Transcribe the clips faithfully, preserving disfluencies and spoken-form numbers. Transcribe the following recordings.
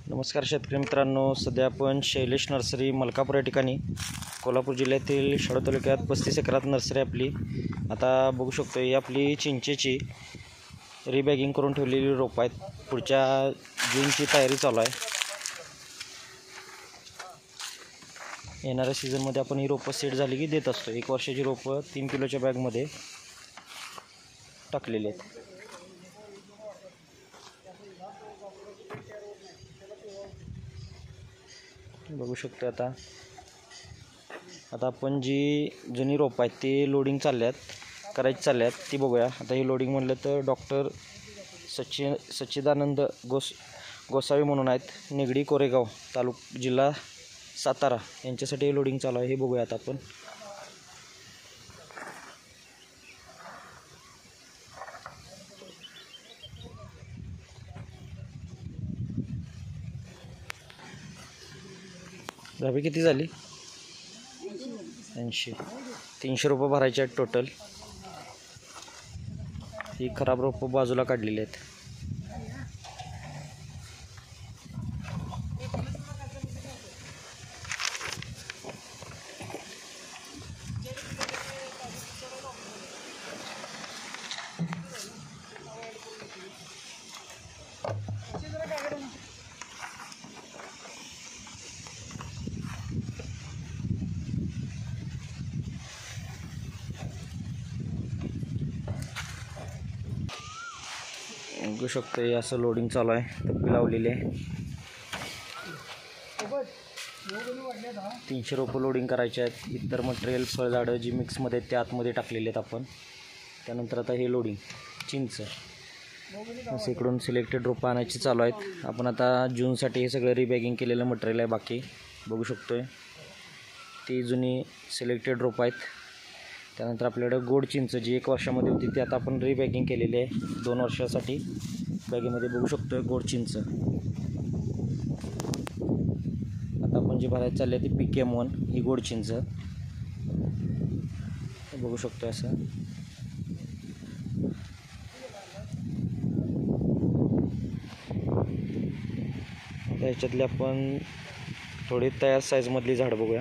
नमस्कार शेतकरी मित्रांनो, सध्या आपण शैलेश नर्सरी मलकापूर या ठिकाणी कोल्हापूर जिल्ह्यातील शाळू तालुक्यात पस्तीस एकरात नर्सरी आपली. आता बघू शकतो ही आपली चिंचेची रिबॅगिंग करून ठेवलेली रोपं आहेत. पुढच्या जूनची तयारी चालू आहे. येणाऱ्या सीझनमध्ये आपण ही रोपं सेट झाली की देत असतो. एक वर्षाची रोपं तीन किलोच्या बॅगमध्ये टाकलेली आहेत. बघू शकतो आता आता आपण जी जुनी रोपं आहेत ती लोडिंग चालल्यात करायची चालल्यात ती बघूया. आता ही लोडिंग म्हणलं तर डॉक्टर सच्चि सच्चिदानंद गोस गोसावी म्हणून आहेत, निगडी कोरेगाव तालुक जिल्हा सातारा यांच्यासाठी हे लोडिंग चालू आहे. हे बघूया आता आपण. धाबी किती झाली? ऐंशी. तीनशे रुपये भरायचे आहेत टोटल. ही खराब रोपं बाजूला काढलेली आहेत. बघू शकतो हे असं लोडिंग चालू आहे. टप्पी लावलेली आहे. तीनशे रोपं लोडिंग करायचे आहेत. इतर मटेरियल फळझाडं जी मिक्समध्ये ते आतमध्ये टाकलेले आहेत आपण. त्यानंतर आता हे लोडिंग चिंच असं इकडून सिलेक्टेड रोपं आणायची चालू आहेत. आपण आता जूनसाठी हे सगळं रिबॅगिंग केलेलं मटेरियल आहे. बाकी बघू शकतोय ती जुनी सिलेक्टेड रोपं आहेत. त्यानंतर आपल्याकडं गोड चिंच जी एक वर्षामध्ये होती ती आता आपण रिबॅगिंग केलेली आहे दोन वर्षासाठी बॅगेमध्ये. बघू शकतोय गोड चिंच. आता आपण जी भरायची चालली आहे ती पी के एम वन ही गोड चिंच बघू शकतोय असं. याच्यातली आपण थोडी तयार साईजमधली झाडं बघूया.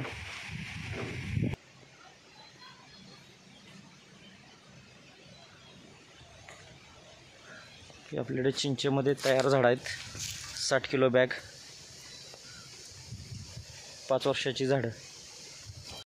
आपल्याकडे चिंचेमध्ये तयार झाडं आहेत. साठ किलो बॅग, पाच वर्षाची झाडं.